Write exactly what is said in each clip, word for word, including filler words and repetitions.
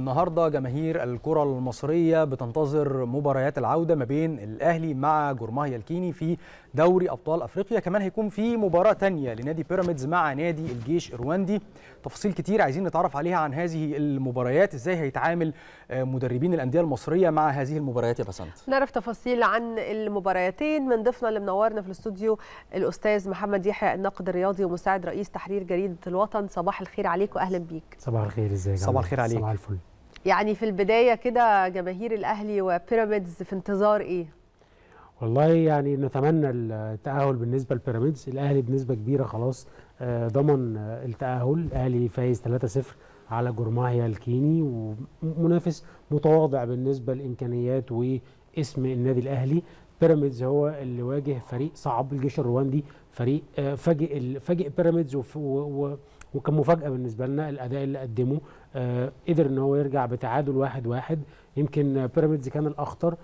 النهارده جماهير الكرة المصرية بتنتظر مباريات العودة ما بين الأهلي مع جورماهيا الكيني في دوري أبطال أفريقيا. كمان هيكون في مباراة تانية لنادي بيراميدز مع نادي الجيش الرواندي. تفاصيل كتير عايزين نتعرف عليها عن هذه المباريات، ازاي هيتعامل مدربين الأندية المصرية مع هذه المباريات يا بسنت. نعرف تفاصيل عن المباريتين من ضيفنا اللي منورنا في الاستوديو الأستاذ محمد يحيى، الناقد الرياضي ومساعد رئيس تحرير جريدة الوطن. صباح الخير عليك وأهلا بيك. صباح الخير، ازيك؟ صباح الخير عليك. صباح الفل. يعني في البداية كده جماهير الأهلي وبيراميدز في انتظار إيه؟ والله يعني نتمنى التأهل بالنسبة لبيراميدز. الأهلي بنسبة كبيرة خلاص ضمن التأهل. الأهلي فايز ثلاثة صفر على جورماهيا الكيني، ومنافس متواضع بالنسبة لإمكانيات واسم النادي الأهلي. بيراميدز هو اللي واجه فريق صعب، الجيش الرواندي، فريق فاجئ فاجئ بيراميدز، وكان مفاجأة بالنسبة لنا الأداء اللي قدمه. آه قدر ان هو يرجع بتعادل واحد واحد. يمكن بيراميدز كان الأخطر،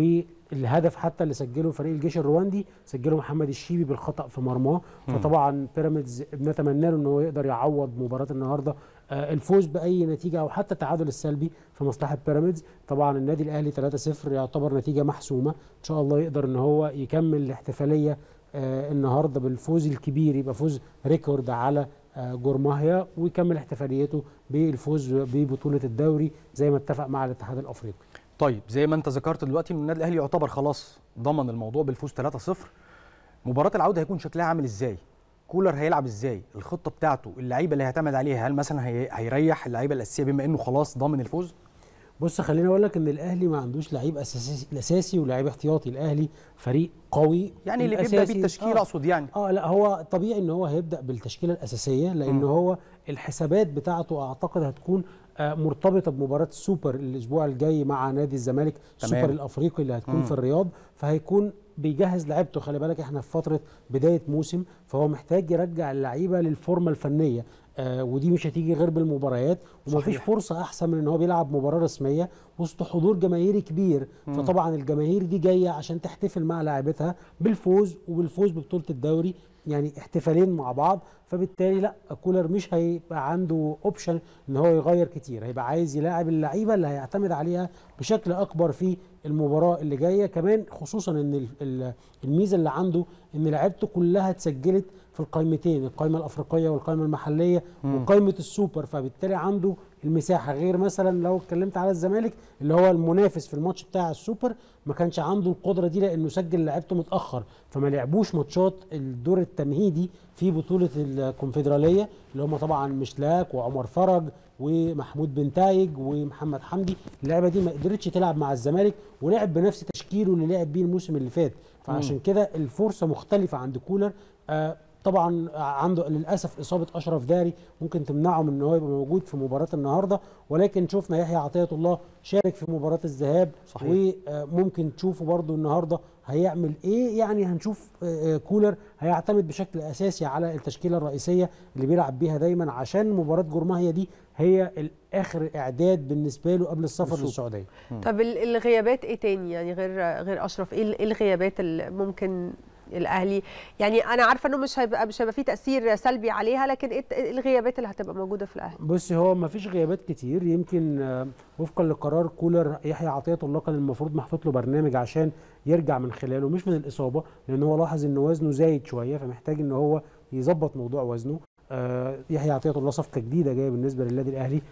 والهدف حتى اللي سجله فريق الجيش الرواندي سجله محمد الشيبي بالخطأ في مرماه. فطبعا بيراميدز بنتمنى له ان هو يقدر يعوض مباراة النهارده آه الفوز بأي نتيجة أو حتى التعادل السلبي في مصلحة بيراميدز. طبعا النادي الأهلي ثلاثة صفر يعتبر نتيجة محسومة، إن شاء الله يقدر ان هو يكمل الاحتفالية آه النهارده بالفوز الكبير، يبقى فوز ريكورد على جورماهيا، ويكمل احتفاليته بالفوز ببطولة الدوري زي ما اتفق مع الاتحاد الافريقي. طيب زي ما انت ذكرت دلوقتي ان النادي الاهلي يعتبر خلاص ضمن الموضوع بالفوز ثلاثة صفر. مباراة العودة هيكون شكلها عامل ازاي؟ كولر هيلعب ازاي؟ الخطة بتاعته، اللعيبة اللي هيعتمد عليها، هل مثلا هي... هيريح اللعيبة الاساسية بما انه خلاص ضامن الفوز؟ بص خليني اقول لك ان الاهلي ما عندوش لعيب اساسي اساسي ولاعيب احتياطي. الاهلي فريق قوي، يعني اللي بيبدا بالتشكيل اقصد. يعني اه لا هو طبيعي ان هو هيبدا بالتشكيله الاساسيه، لان م. هو الحسابات بتاعته اعتقد هتكون آه مرتبطه بمباراه السوبر الاسبوع الجاي مع نادي الزمالك، السوبر الافريقي اللي هتكون م. في الرياض. فهيكون بيجهز لعيبته. خلي بالك احنا في فتره بدايه موسم، فهو محتاج يرجع اللعيبه للفورمه الفنيه، آه ودي مش هتيجي غير بالمباريات. ومفيش فرصه احسن من ان هو بيلعب مباراه رسميه وسط حضور جماهيري كبير. م. فطبعا الجماهير دي جايه عشان تحتفل مع لاعبتها بالفوز وبالفوز ببطوله الدوري، يعني احتفالين مع بعض. فبالتالي لا كولر مش هيبقى عنده اوبشن ان هو يغير كتير، هيبقى عايز يلاعب اللعيبه اللي هيعتمد عليها بشكل اكبر في المباراه اللي جايه. كمان خصوصا ان الميزه اللي عنده ان لعيبته كلها اتسجلت في القائمتين، القائمه الافريقيه والقائمه المحليه وقائمه السوبر. فبالتالي عنده المساحه، غير مثلا لو اتكلمت على الزمالك اللي هو المنافس في الماتش بتاع السوبر ما كانش عنده القدره دي لانه سجل لعيبته متاخر، فما لعبوش ماتشات الدور التمهيدي في بطوله الكونفدراليه اللي هم طبعا مشلاك وعمر فرج ومحمود بنتايج ومحمد حمدي. اللعبه دي ما قدرتش تلعب مع الزمالك، ولعب بنفس تشكيله اللي لعب بيه الموسم اللي فات. فعشان كده الفرصه مختلفه عند كولر. آه طبعا عنده للاسف اصابه اشرف داري ممكن تمنعه من ان هو يبقى موجود في مباراه النهارده، ولكن شفنا يحيى عطيه الله شارك في مباراه الذهاب. صحيح. وممكن تشوفه برضو النهارده هيعمل ايه. يعني هنشوف كولر هيعتمد بشكل اساسي على التشكيله الرئيسيه اللي بيلعب بيها دايما، عشان مباراه جورماهيا دي هي الاخر اعداد بالنسبه له قبل السفر للسعوديه. طب الغيابات ايه تاني يعني غير غير اشرف؟ ايه الغيابات اللي ممكن الاهلي، يعني انا عارفه انه مش هيبقى مش هيبقى فيه تاثير سلبي عليها، لكن ايه الغيابات اللي هتبقى موجوده في الاهلي؟ بص هو ما فيش غيابات كتير. يمكن وفقا لقرار كولر يحيى عطيه الله كان المفروض محطوط له برنامج عشان يرجع من خلاله، مش من الاصابه، لان هو لاحظ ان وزنه زايد شويه فمحتاج ان هو يظبط موضوع وزنه. آه يحيى عطيه الله صفقه جديده جايه بالنسبه للنادي الاهلي،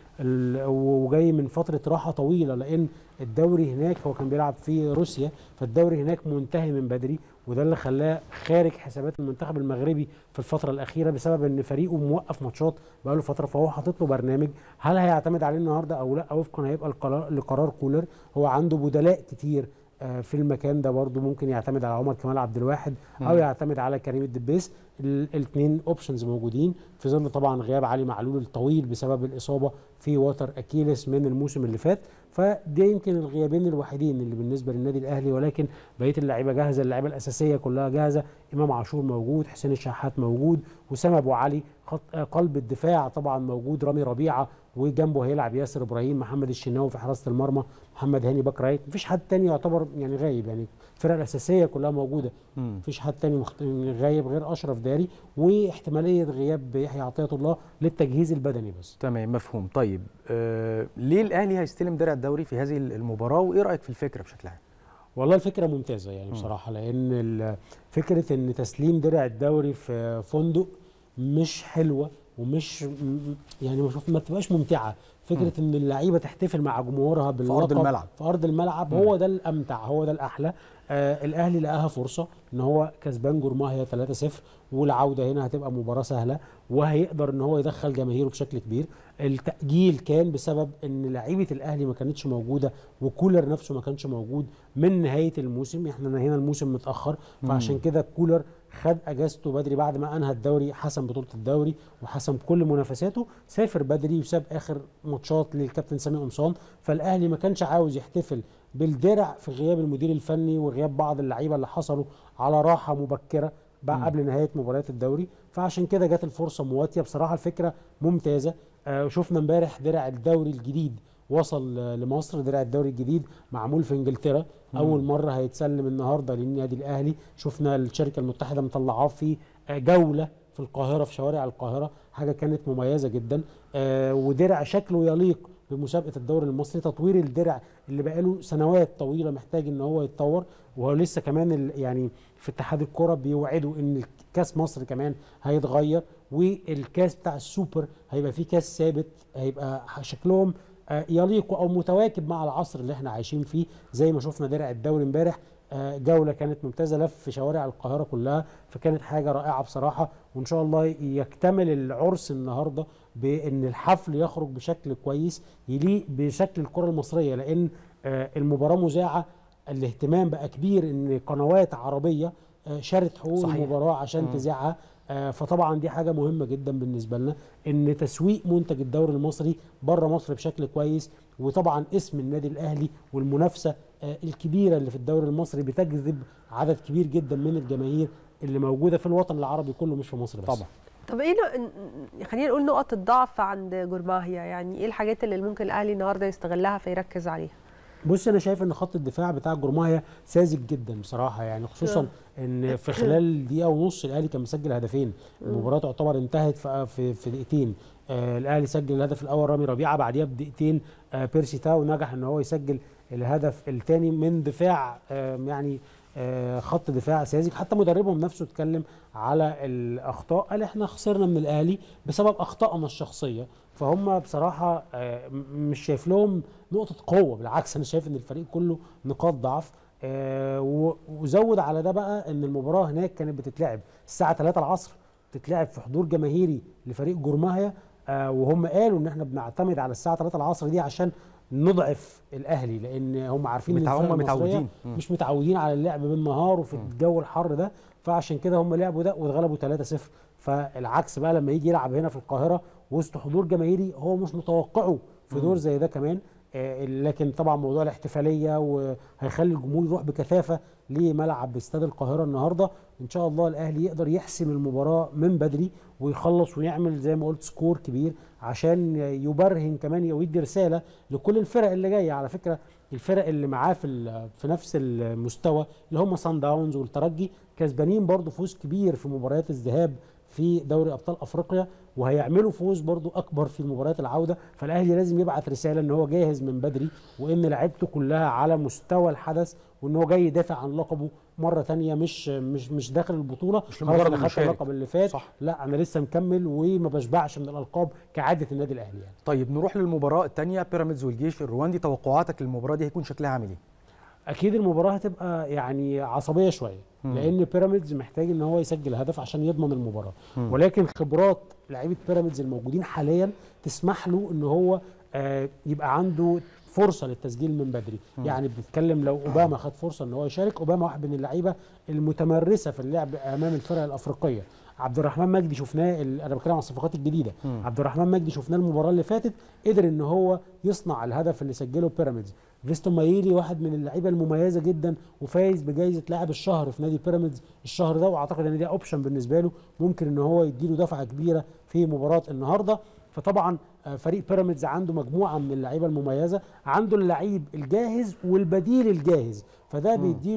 وجاي من فتره راحه طويله لان الدوري هناك هو كان بيلعب في روسيا، فالدوري هناك منتهي من بدري، وده اللي خلاه خارج حسابات المنتخب المغربي في الفتره الاخيره بسبب ان فريقه موقف ماتشات بقاله فتره. فهو حاطط له برنامج، هل هيعتمد عليه النهارده او لا وفقا هيبقى القرار لقرار كولر. هو عنده بدلاء كتير في المكان ده، برضو ممكن يعتمد على عمر كمال عبد الواحد او يعتمد على كريم الدبيس. الاثنين اوبشنز موجودين في ظل طبعا غياب علي معلول الطويل بسبب الاصابه في وتر اكيلس من الموسم اللي فات. فدي يمكن الغيابين الوحيدين اللي بالنسبه للنادي الاهلي، ولكن بقيه اللعيبه جاهزه، اللعيبه الاساسيه كلها جاهزه. امام عاشور موجود، حسين الشحات موجود، وسام ابو علي. قلب الدفاع طبعا موجود رامي ربيعه، وجنبه هيلعب ياسر ابراهيم، محمد الشناوي في حراسه المرمى، محمد هاني باك رايت. مفيش حد تاني يعتبر يعني غايب، يعني الفرقه الاساسيه كلها موجوده. مفيش حد تاني مخت... غايب غير اشرف داري. الاداري، واحتماليه غياب يحيى عطيه الله للتجهيز البدني بس. تمام مفهوم. طيب آه ليه الاهلي هيستلم درع الدوري في هذه المباراه، وايه رايك في الفكره بشكل عام؟ والله الفكره ممتازه يعني بصراحه، لان فكره ان تسليم درع الدوري في فندق مش حلوه ومش يعني ما تبقاش ممتعه. فكره ان اللعيبه تحتفل مع جمهورها باللقب في ارض الملعب في ارض الملعب هو ده الامتع، هو ده الاحلى. آه الاهلي لقاها فرصه ان هو كسبان جورماهيا ثلاثة صفر، والعوده هنا هتبقى مباراه سهله، وهيقدر ان هو يدخل جماهيره بشكل كبير. التاجيل كان بسبب ان لعيبه الاهلي ما كانتش موجوده، وكولر نفسه ما كانش موجود من نهايه الموسم. احنا هنا الموسم متاخر، فعشان كده كولر خد اجازته بدري بعد ما انهى الدوري، حسم بطوله الدوري وحسم كل منافساته، سافر بدري وساب اخر ماتشات للكابتن سامي قمصان. فالاهلي ما كانش عاوز يحتفل بالدرع في غياب المدير الفني وغياب بعض اللعيبه اللي حصلوا على راحه مبكره بعد قبل نهايه مباريات الدوري، فعشان كده جت الفرصه مواتيه. بصراحه الفكره ممتازه. آه شفنا امبارح درع الدوري الجديد وصل لمصر، درع الدوري الجديد معمول في انجلترا، اول مره هيتسلم النهارده للنادي الاهلي. شفنا الشركه المتحده مطلعاه في جوله في القاهره، في شوارع القاهره، حاجه كانت مميزه جدا. آه ودرع شكله يليق بمسابقه الدوري المصري. تطوير الدرع اللي بقاله سنوات طويله محتاج ان هو يتطور، وهو لسه كمان يعني في اتحاد الكره بيوعدوا ان كاس مصر كمان هيتغير، والكاس بتاع السوبر هيبقى فيه كاس ثابت، هيبقى شكلهم يليق او متواكب مع العصر اللي احنا عايشين فيه. زي ما شفنا درع الدوري امبارح، جوله كانت ممتازه، لف في شوارع القاهره كلها، فكانت حاجه رائعه بصراحه. وان شاء الله يكتمل العرس النهارده بان الحفل يخرج بشكل كويس يليق بشكل الكره المصريه، لان المباراه مذاعه. الاهتمام بقى كبير ان قنوات عربيه شارت حقوق صحيح. المباراه عشان م. تذاعها. فطبعا دي حاجه مهمه جدا بالنسبه لنا، ان تسويق منتج الدوري المصري بره مصر بشكل كويس. وطبعا اسم النادي الاهلي والمنافسه الكبيره اللي في الدوري المصري بتجذب عدد كبير جدا من الجماهير اللي موجوده في الوطن العربي كله، مش في مصر بس. طبعا. طب ايه خلينا نقول نقط الضعف عند جورماهيا، يعني ايه الحاجات اللي ممكن الاهلي النهارده يستغلها فيركز عليها؟ بص انا شايف ان خط الدفاع بتاع جورماهيا ساذج جدا بصراحه، يعني خصوصا ان في خلال دقيقه ونص الاهلي كان مسجل هدفين. المباراه تعتبر انتهت في في, في دقيقتين. آه الاهلي سجل الهدف الاول رامي ربيعه، بعديها بدقيقتين آه بيرسي تاو نجح ان هو يسجل الهدف الثاني من دفاع آه يعني آه خط دفاع ساذج. حتى مدربهم نفسه اتكلم على الاخطاء، قال احنا خسرنا من الاهلي بسبب اخطائنا الشخصيه. فهم بصراحه آه مش شايف لهم نقطه قوه، بالعكس انا شايف ان الفريق كله نقاط ضعف. آه وزود على ده بقى ان المباراه هناك كانت بتتلعب الساعه ثلاثة العصر، بتتلعب في حضور جماهيري لفريق جورماهيا. آه وهم قالوا ان احنا بنعتمد على الساعه ثلاثة العصر دي عشان نضعف الاهلي، لان هم عارفين ان هم متعودين مش متعودين على اللعب بالنهار وفي الجو الحر ده، فعشان كده هم لعبوا ده واتغلبوا ثلاثة صفر. فالعكس بقى لما يجي يلعب هنا في القاهره وسط حضور جماهيري هو مش متوقعه في دور زي ده كمان. آه لكن طبعا موضوع الاحتفاليه وهيخلي الجمهور يروح بكثافه لملعب استاد القاهره النهارده. ان شاء الله الاهلي يقدر يحسم المباراه من بدري ويخلص ويعمل زي ما قلت سكور كبير، عشان يبرهن كمان ويدي رساله لكل الفرق اللي جايه. على فكره الفرق اللي معاه في في نفس المستوى اللي هم صن داونز والترجي كسبانين برضو فوز كبير في مباريات الذهاب في دوري ابطال افريقيا، وهيعملوا فوز برضو اكبر في مباريات العوده. فالاهلي لازم يبعت رساله ان هو جاهز من بدري، وان لعيبته كلها على مستوى الحدث، وان هو جاي يدافع عن لقبه مره ثانيه، مش مش مش داخل البطوله مش لمجرد خدت اللقب اللي فات. صح. لا انا لسه مكمل وما بشبعش من الالقاب كعاده النادي الاهلي يعني. طيب نروح للمباراه الثانيه، بيراميدز والجيش الرواندي. توقعاتك للمباراه دي هيكون شكلها عامل ايه؟ اكيد المباراه هتبقى يعني عصبيه شويه، لان بيراميدز محتاج ان هو يسجل هدف عشان يضمن المباراه. مم. ولكن خبرات لعيبه بيراميدز الموجودين حاليا تسمح له ان هو آه يبقى عنده فرصه للتسجيل من بدري. مم. يعني بنتكلم لو اوباما خد فرصه ان هو يشارك، اوباما واحد من اللعيبه المتمرسه في اللعب امام الفرق الافريقيه. عبد الرحمن مجدي شفناه، انا بتكلم عن الصفقات الجديده. مم. عبد الرحمن مجدي شفناه المباراه اللي فاتت قدر ان هو يصنع الهدف اللي سجله بيراميدز. فيستون مايلي واحد من اللعيبه المميزه جدا وفايز بجائزه لاعب الشهر في نادي بيراميدز الشهر ده، واعتقد ان ده اوبشن بالنسبه له ممكن ان هو يديله دفعه كبيره في مباراه النهارده. فطبعا فريق بيراميدز عنده مجموعه من اللعيبه المميزه، عنده اللعيب الجاهز والبديل الجاهز، فده بيديله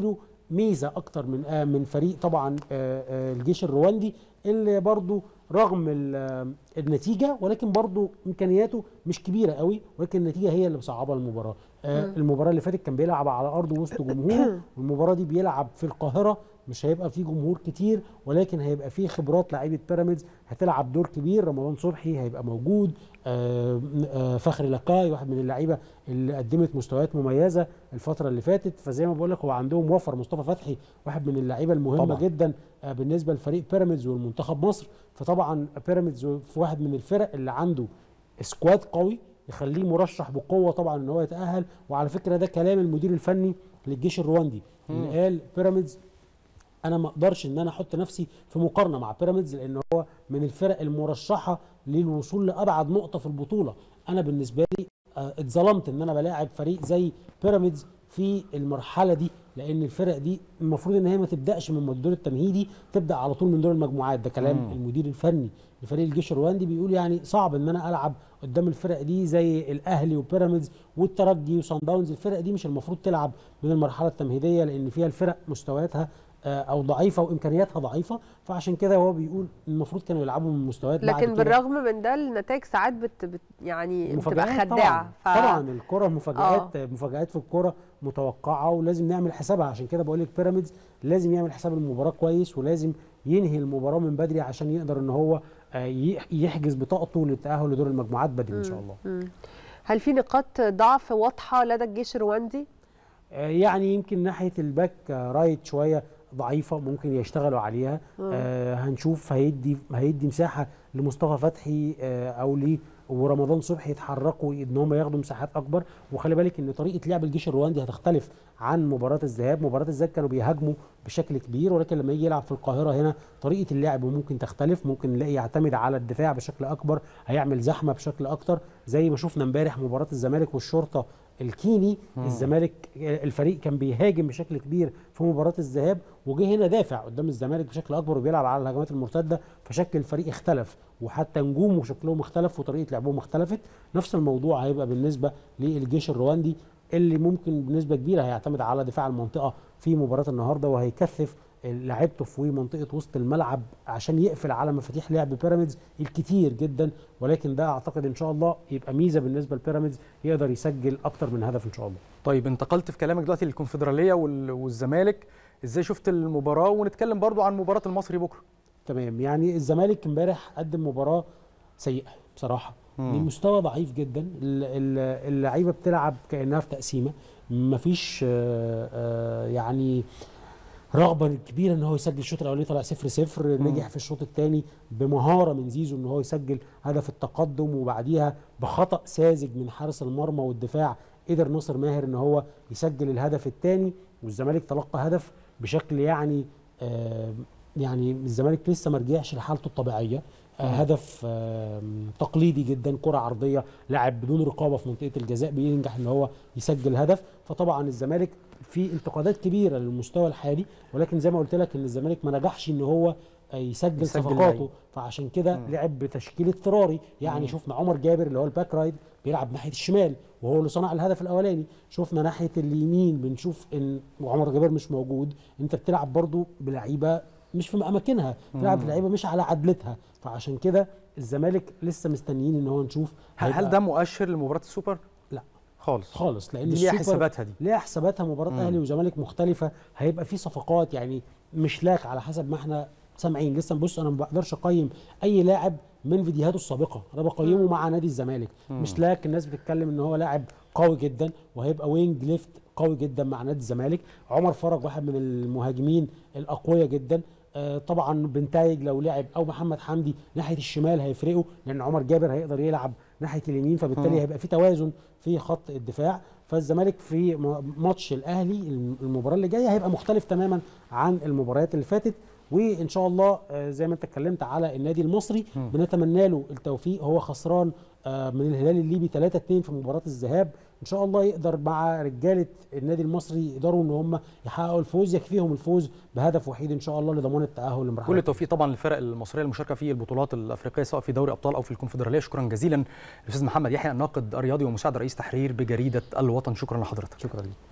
ميزه اكتر من آه من فريق طبعا آه آه الجيش الرواندي اللي برضو رغم النتيجه ولكن برضو امكانياته مش كبيره قوي، ولكن النتيجه هي اللي مصعبه المباراه. آه المباراه اللي فاتت كان بيلعب على ارض وسط جمهور، والمباراه دي بيلعب في القاهره، مش هيبقى فيه جمهور كتير ولكن هيبقى فيه خبرات لعيبه بيراميدز هتلعب دور كبير. رمضان صبحي هيبقى موجود، آه آه فخري لقاي واحد من اللعيبه اللي قدمت مستويات مميزه الفتره اللي فاتت. فزي ما بقول لك هو عندهم وفر مصطفى فتحي واحد من اللعيبه المهمه طبعا جدا آه بالنسبه لفريق بيراميدز والمنتخب مصر. فطبعا بيراميدز في واحد من الفرق اللي عنده سكواد قوي يخليه مرشح بقوه طبعا ان هو يتاهل. وعلى فكره ده كلام المدير الفني للجيش الرواندي اللي قال بيراميدز انا ما اقدرش ان انا احط نفسي في مقارنه مع بيراميدز لان هو من الفرق المرشحه للوصول لابعد نقطه في البطوله. انا بالنسبه لي اتظلمت ان انا بلاعب فريق زي بيراميدز في المرحله دي، لان الفرق دي المفروض ان هي ما تبداش من الدور التمهيدي، تبدا على طول من دور المجموعات. ده كلام مم. المدير الفني لفريق الجيش الرواندي بيقول يعني صعب ان انا العب قدام الفرق دي زي الاهلي وبيراميدز والترجي وصن داونز. الفرق دي مش المفروض تلعب من المرحله التمهيديه لان فيها الفرق مستوياتها او ضعيفه وامكانياتها ضعيفه، فعشان كده هو بيقول المفروض كانوا يلعبوا من مستويات لكن بعد بالرغم من ده النتائج ساعات بت, بت يعني بتبقى خداعه. طبعا, ف... طبعا الكره مفاجآت آه. مفاجآت في الكره متوقعه ولازم نعمل حسابها. عشان كده بقول لك بيراميدز لازم يعمل حساب المباراه كويس ولازم ينهي المباراه من بدري عشان يقدر ان هو يحجز بطاقته للتاهل لدور المجموعات بدري ان شاء الله. م. هل في نقاط ضعف واضحه لدى الجيش الرواندي؟ يعني يمكن ناحيه الباك رايت شويه ضعيفه ممكن يشتغلوا عليها. آه هنشوف هيدي هيدي مساحه لمصطفى فتحي آه او ليه ورمضان صبحي يتحركوا ان هم ياخدوا مساحات اكبر. وخلي بالك ان طريقه لعب الجيش الرواندي هتختلف عن مباراه الذهاب. مباراه الذهاب كانوا بيهاجموا بشكل كبير ولكن لما يجي يلعب في القاهره هنا طريقه اللعب ممكن تختلف، ممكن نلاقي يعتمد على الدفاع بشكل اكبر، هيعمل زحمه بشكل اكتر زي ما شفنا امبارح مباراه الزمالك والشرطه الكيني. مم. الزمالك الفريق كان بيهاجم بشكل كبير في مباراه الذهاب وجه هنا دافع قدام الزمالك بشكل اكبر وبيلعب على الهجمات المرتده، فشكل الفريق اختلف وحتى نجومه شكلهم اختلف وطريقه لعبهم اختلفت. نفس الموضوع هيبقى بالنسبه للجيش الرواندي اللي ممكن بنسبه كبيره هيعتمد على دفاع المنطقه في مباراه النهارده وهيكثف لعبته في منطقه وسط الملعب عشان يقفل على مفاتيح لعب بيراميدز الكتير جدا. ولكن ده اعتقد ان شاء الله يبقى ميزه بالنسبه لبيراميدز يقدر يسجل اكتر من هدف ان شاء الله. طيب انتقلت في كلامك دلوقتي للكونفدراليه والزمالك، ازاي شفت المباراه؟ ونتكلم برضو عن مباراه المصري بكره. تمام، يعني الزمالك امبارح قدم مباراه سيئه بصراحه، المستوى ضعيف جدا، اللعيبه بتلعب كانها في تقسيمه، مفيش يعني رغبه كبيره ان هو يسجل. الشوط الاولاني طلع صفر صفر، نجح في الشوط الثاني بمهاره من زيزو ان هو يسجل هدف التقدم، وبعديها بخطا ساذج من حارس المرمى والدفاع قدر ناصر ماهر ان هو يسجل الهدف الثاني، والزمالك تلقى هدف بشكل يعني آه يعني الزمالك لسه ما رجعش لحالته الطبيعيه. آه هدف آه تقليدي جدا، كره عرضيه، لاعب بدون رقابه في منطقه الجزاء بينجح ان هو يسجل هدف. فطبعا الزمالك في انتقادات كبيره للمستوى الحالي، ولكن زي ما قلت لك ان الزمالك ما نجحش ان هو يسجل, يسجل صفقاته لعب. فعشان كده لعب بتشكيل اضطراري. يعني مم. شفنا عمر جابر اللي هو الباك رايد بيلعب ناحيه الشمال وهو اللي صنع الهدف الاولاني، شفنا ناحيه اليمين بنشوف ان عمر جابر مش موجود، انت بتلعب برضو بلعيبه مش في اماكنها، بتلعب بلعيبه مش على عدلتها. فعشان كده الزمالك لسه مستنيين ان هو نشوف هل ده مؤشر لمباراه السوبر؟ لا خالص خالص، لان دي ليها حساباتها، دي ليها حساباتها. مباراه اهلي وزمالك مختلفه، هيبقى في صفقات يعني مش لاك على حسب ما احنا سامعين. لسه بص انا ما بقدرش اقيم اي لاعب من فيديوهاته السابقه، انا بقيمه مع نادي الزمالك. مم. مش لاك الناس بتتكلم ان هو لاعب قوي جدا وهيبقى وينج ليفت قوي جدا مع نادي الزمالك. عمر فرج واحد من المهاجمين الاقوياء جدا. آه طبعا بنتايج لو لعب او محمد حمدي ناحيه الشمال هيفرقوا، لان عمر جابر هيقدر يلعب ناحيه اليمين، فبالتالي هيبقى في توازن في خط الدفاع. فالزمالك في ماتش الاهلي المباراه اللي جايه هيبقى مختلف تماما عن المباريات اللي فاتت. وان شاء الله زي ما انت اتكلمت على النادي المصري بنتمنى له التوفيق، هو خسران من الهلال الليبي ثلاثة اثنين في مباراه الذهاب، ان شاء الله يقدر مع رجاله النادي المصري يقدروا ان هم يحققوا الفوز، يكفيهم الفوز بهدف وحيد ان شاء الله لضمان التاهل لمرحله. كل التوفيق طبعا للفرق المصريه المشاركه في البطولات الافريقيه سواء في دوري ابطال او في الكونفدراليه. شكرا جزيلا الاستاذ محمد يحيى الناقد الرياضي ومساعد رئيس تحرير بجريده الوطن، شكرا لحضرتك. شكرا لك.